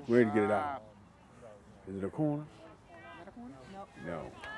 Ready to get it out. Is it a corner? Got a corner? Nope. No.